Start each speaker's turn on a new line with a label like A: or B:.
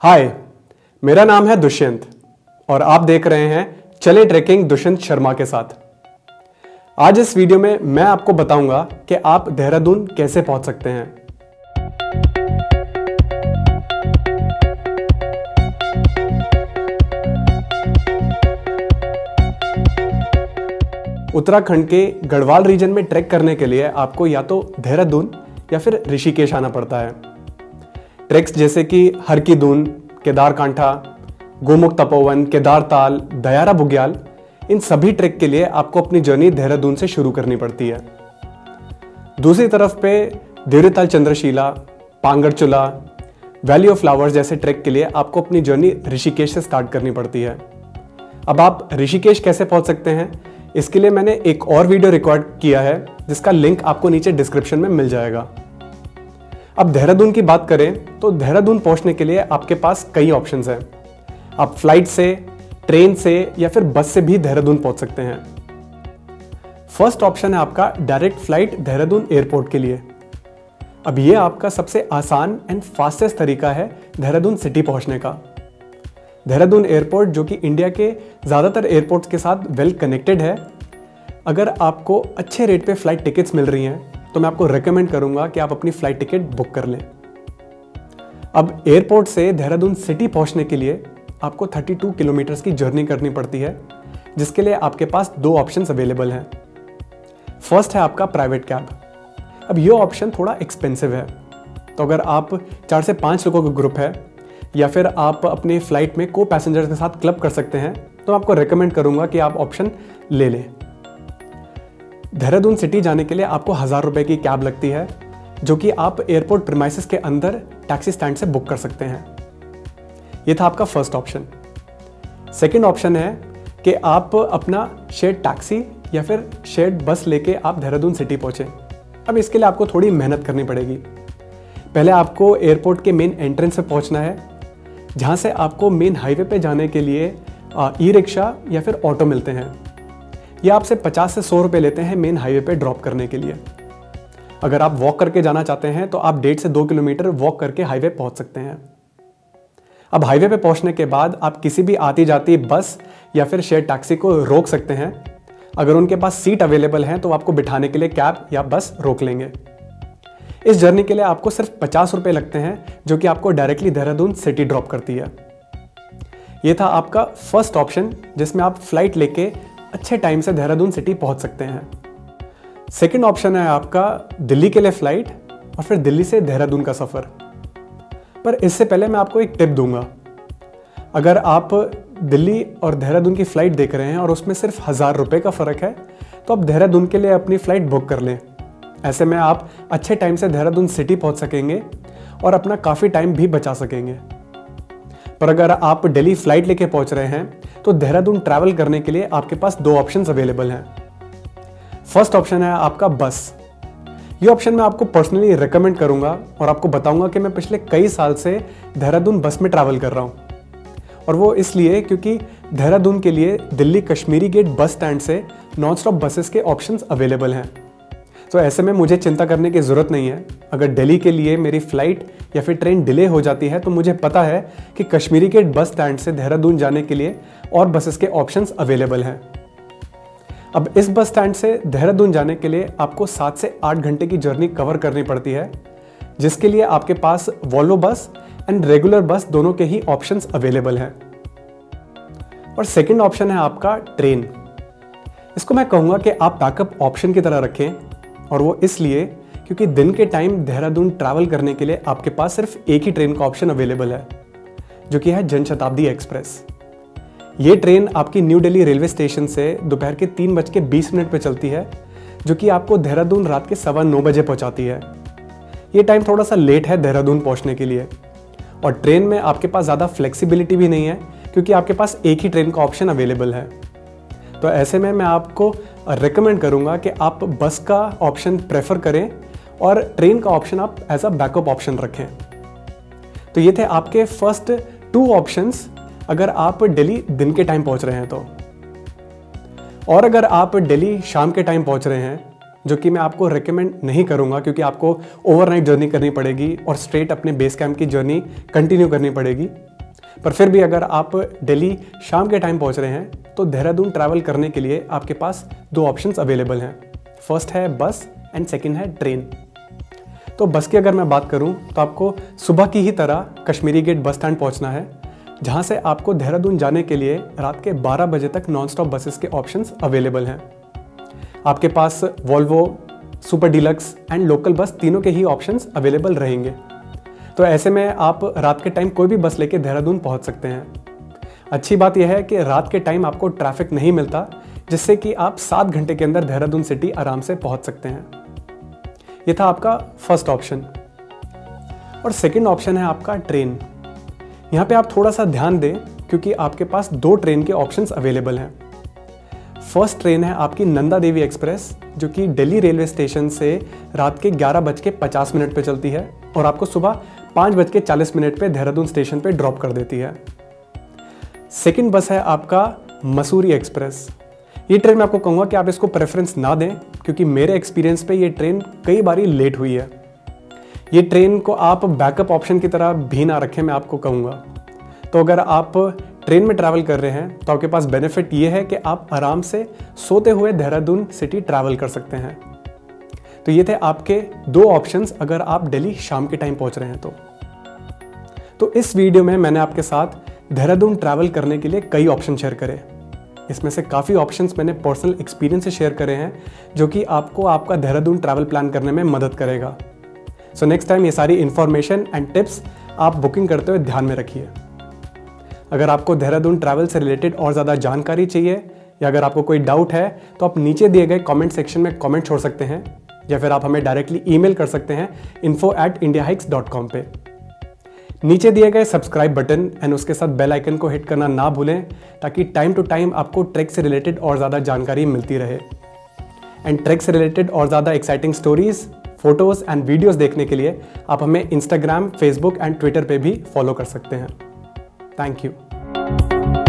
A: हाय, मेरा नाम है दुष्यंत और आप देख रहे हैं चले ट्रेकिंग दुष्यंत शर्मा के साथ। आज इस वीडियो में मैं आपको बताऊंगा कि आप देहरादून कैसे पहुंच सकते हैं। उत्तराखंड के गढ़वाल रीजन में ट्रैक करने के लिए आपको या तो देहरादून या फिर ऋषिकेश आना पड़ता है। ट्रैक्स जैसे कि हर की दून, केदार कांठा, गोमुख तपोवन, केदार ताल, दयारा बुग्याल, इन सभी ट्रैक के लिए आपको अपनी जर्नी देहरादून से शुरू करनी पड़ती है। दूसरी तरफ पे Deoriatal Chandrashila, Pangarchulla, valley of flowers जैसे ट्रैक के लिए आपको अपनी जर्नी ऋषिकेश से स्टार्ट करनी पड़ती है। अब आप ऋषिकेश कैसे पहुंच सकते हैं, इसके लिए मैंने एक और वीडियो रिकॉर्ड किया है जिसका लिंक आपको नीचे डिस्क्रिप्शन में मिल जाएगा। अब देहरादून की बात करें तो देहरादून पहुंचने के लिए आपके पास कई ऑप्शंस हैं। आप फ्लाइट से, ट्रेन से या फिर बस से भी देहरादून पहुंच सकते हैं। फर्स्ट ऑप्शन है आपका डायरेक्ट फ्लाइट देहरादून एयरपोर्ट के लिए। अब यह आपका सबसे आसान एंड फास्टेस्ट तरीका है देहरादून सिटी पहुंचने का। देहरादून एयरपोर्ट, जो कि इंडिया के ज़्यादातर एयरपोर्ट्स के साथ वेल कनेक्टेड है, अगर आपको अच्छे रेट पे फ्लाइट टिकट्स मिल रही हैं तो मैं आपको रेकमेंड करूंगा कि आप अपनी फ्लाइट टिकट बुक कर लें। अब एयरपोर्ट से देहरादून सिटी पहुंचने के लिए आपको 32 किलोमीटर्स की जर्नी करनी पड़ती है, जिसके लिए आपके पास दो ऑप्शंस अवेलेबल हैं। फर्स्ट है आपका प्राइवेट कैब। अब ये ऑप्शन थोड़ा एक्सपेंसिव है, तो अगर आप 4 से 5 लोगों का ग्रुप है या फिर आप अपनी फ्लाइट में को पैसेंजर्स के साथ क्लब कर सकते हैं, तो आपको रेकमेंड करूंगा कि आप ऑप्शन ले लें। देहरादून सिटी जाने के लिए आपको 1000 रुपए की कैब लगती है, जो कि आप एयरपोर्ट प्रीमाइसेस के अंदर टैक्सी स्टैंड से बुक कर सकते हैं। यह था आपका फर्स्ट ऑप्शन। सेकंड ऑप्शन है कि आप अपना शेयर्ड टैक्सी या फिर शेयर्ड बस लेके आप देहरादून सिटी पहुंचे। अब इसके लिए आपको थोड़ी मेहनत करनी पड़ेगी। पहले आपको एयरपोर्ट के मेन एंट्रेंस पे पहुंचना है, जहां से आपको मेन हाईवे पे जाने के लिए ई रिक्शा या फिर ऑटो मिलते हैं। ये आपसे 50 से 100 रुपए लेते हैं मेन हाईवे पे ड्रॉप करने के लिए। अगर आप वॉक करके जाना चाहते हैं तो आप 1.5 से 2 किलोमीटर वॉक करके हाईवे पहुंच सकते हैं। अब हाईवे पे पहुंचने के बाद आप किसी भी आती जाती बस या फिर शेयर टैक्सी को रोक सकते हैं। अगर उनके पास सीट अवेलेबल है तो आपको बिठाने के लिए कैब या बस रोक लेंगे। इस जर्नी के लिए आपको सिर्फ 50 रुपए लगते हैं, जो कि आपको डायरेक्टली देहरादून सिटी ड्रॉप करती है। यह था आपका फर्स्ट ऑप्शन, जिसमें आप फ्लाइट लेके अच्छे टाइम से देहरादून सिटी पहुंच सकते हैं। सेकंड ऑप्शन है आपका दिल्ली के लिए फ्लाइट और फिर दिल्ली से देहरादून का सफर। पर इससे पहले मैं आपको एक टिप दूंगा। अगर आप दिल्ली और देहरादून की फ्लाइट देख रहे हैं और उसमें सिर्फ 1000 रुपए का फर्क है, तो आप देहरादून के लिए अपनी फ्लाइट बुक कर लें। ऐसे में आप अच्छे टाइम से देहरादून सिटी पहुंच सकेंगे और अपना काफी टाइम भी बचा सकेंगे। पर अगर आप दिल्ली फ्लाइट लेके पहुंच रहे हैं तो देहरादून ट्रैवल करने के लिए आपके पास दो ऑप्शंस अवेलेबल हैं। फर्स्ट ऑप्शन है आपका बस। ये ऑप्शन मैं आपको पर्सनली रेकमेंड करूंगा और आपको बताऊंगा कि मैं पिछले कई साल से देहरादून बस में ट्रैवल कर रहा हूं, और वो इसलिए क्योंकि देहरादून के लिए Delhi Kashmiri gate bus stand से नॉन स्टॉप बसेस के ऑप्शंस अवेलेबल हैं। तो ऐसे में मुझे चिंता करने की जरूरत नहीं है। अगर दिल्ली के लिए मेरी फ्लाइट या फिर ट्रेन डिले हो जाती है तो मुझे पता है कि कश्मीरी गेट बस स्टैंड से देहरादून जाने के लिए और बसेस के ऑप्शंस अवेलेबल हैं। अब इस बस स्टैंड से देहरादून जाने के लिए आपको 7 से 8 घंटे की जर्नी कवर करनी पड़ती है, जिसके लिए आपके पास Volvo bus and regular bus दोनों के ही ऑप्शंस अवेलेबल हैं। और सेकंड ऑप्शन है आपका ट्रेन। इसको मैं कहूँगा कि आप बैकअप ऑप्शन की तरह रखें, और वो इसलिए क्योंकि दिन के टाइम देहरादून ट्रैवल करने के लिए आपके पास सिर्फ एक ही ट्रेन का ऑप्शन अवेलेबल है, जो कि है जनशताब्दी एक्सप्रेस। ये ट्रेन आपकी न्यू दिल्ली रेलवे स्टेशन से दोपहर के 3:20 पे चलती है, जो कि आपको देहरादून रात के 9:15 बजे पहुंचाती है। ये टाइम थोड़ा सा लेट है देहरादून पहुंचने के लिए, और ट्रेन में आपके पास ज़्यादा फ्लेक्सिबिलिटी भी नहीं है क्योंकि आपके पास एक ही ट्रेन का ऑप्शन अवेलेबल है। तो ऐसे में मैं आपको रेकमेंड करूंगा कि आप बस का ऑप्शन प्रेफर करें और ट्रेन का ऑप्शन आप एज अ बैकअप ऑप्शन रखें। तो ये थे आपके फर्स्ट 2 ऑप्शंस अगर आप दिल्ली दिन के टाइम पहुंच रहे हैं तो। और अगर आप दिल्ली शाम के टाइम पहुंच रहे हैं, जो कि मैं आपको रेकमेंड नहीं करूंगा क्योंकि आपको ओवरनाइट जर्नी करनी पड़ेगी और स्ट्रेट अपने बेस कैंप की जर्नी कंटिन्यू करनी पड़ेगी, पर फिर भी अगर आप दिल्ली शाम के टाइम पहुंच रहे हैं तो देहरादून ट्रैवल करने के लिए आपके पास 2 ऑप्शंस अवेलेबल हैं। फर्स्ट है बस एंड सेकंड है ट्रेन। तो बस की अगर मैं बात करूं तो आपको सुबह की ही तरह कश्मीरी गेट बस स्टैंड पहुंचना है, जहां से आपको देहरादून जाने के लिए रात के 12 बजे तक नॉन स्टॉप बसेस के ऑप्शंस अवेलेबल हैं। आपके पास Volvo, super deluxe and local bus तीनों के ही ऑप्शंस अवेलेबल रहेंगे। तो ऐसे में आप रात के टाइम कोई भी बस लेके देहरादून पहुंच सकते हैं। अच्छी बात यह है कि रात के टाइम आपको ट्रैफिक नहीं मिलता, जिससे कि आप 7 घंटे के अंदर देहरादून सिटी आराम से पहुंच सकते हैं। ये था आपका फर्स्ट ऑप्शन। और सेकंड ऑप्शन है आपका ट्रेन। यहाँ पे आप थोड़ा सा ध्यान दें क्योंकि आपके पास 2 ट्रेन के ऑप्शंस अवेलेबल हैं। फर्स्ट ट्रेन है आपकी नंदा देवी एक्सप्रेस, जो कि दिल्ली रेलवे स्टेशन से रात के 11:50 पे चलती है और आपको सुबह 5:40 पे देहरादून स्टेशन पे ड्रॉप कर देती है। सेकंड बस है आपका मसूरी एक्सप्रेस। ये ट्रेन मैं आपको कहूँगा कि आप इसको प्रेफरेंस ना दें, क्योंकि मेरे एक्सपीरियंस पे ये ट्रेन कई बारी लेट हुई है। ये ट्रेन को आप बैकअप ऑप्शन की तरह भी ना रखें, मैं आपको कहूँगा। तो अगर आप ट्रेन में ट्रैवल कर रहे हैं तो आपके पास बेनिफिट ये है कि आप आराम से सोते हुए देहरादून सिटी ट्रैवल कर सकते हैं। तो ये थे आपके 2 ऑप्शंस अगर आप दिल्ली शाम के टाइम पहुंच रहे हैं तो इस वीडियो में मैंने आपके साथ देहरादून ट्रैवल करने के लिए कई ऑप्शन शेयर करे। इसमें से काफ़ी ऑप्शंस मैंने पर्सनल एक्सपीरियंस से शेयर करे हैं, जो कि आपको आपका देहरादून ट्रैवल प्लान करने में मदद करेगा। सो नेक्स्ट टाइम ये सारी इन्फॉर्मेशन एंड टिप्स आप बुकिंग करते हुए ध्यान में रखिए। अगर आपको देहरादून ट्रैवल से रिलेटेड और ज़्यादा जानकारी चाहिए या अगर आपको कोई डाउट है तो आप नीचे दिए गए कमेंट सेक्शन में कमेंट छोड़ सकते हैं, या फिर आप हमें डायरेक्टली ईमेल कर सकते हैं info@indiahikes.com पे। नीचे दिए गए सब्सक्राइब बटन एंड उसके साथ बेल आइकन को हिट करना ना भूलें, ताकि टाइम टू टाइम आपको ट्रैक से रिलेटेड और ज़्यादा जानकारी मिलती रहे। एंड ट्रैक से रिलेटेड और ज़्यादा exciting stories, photos and videos देखने के लिए आप हमें इंस्टाग्राम, फेसबुक एंड ट्विटर पे भी फॉलो कर सकते हैं। Thank you.